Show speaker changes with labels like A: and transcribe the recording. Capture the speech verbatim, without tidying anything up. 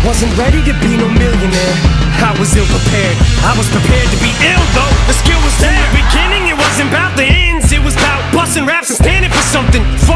A: wasn't ready to be no millionaire. I was ill prepared, I was prepared to be ill though. The skill was there. In the beginning it wasn't about the ends, it was about busting raps and standing for something.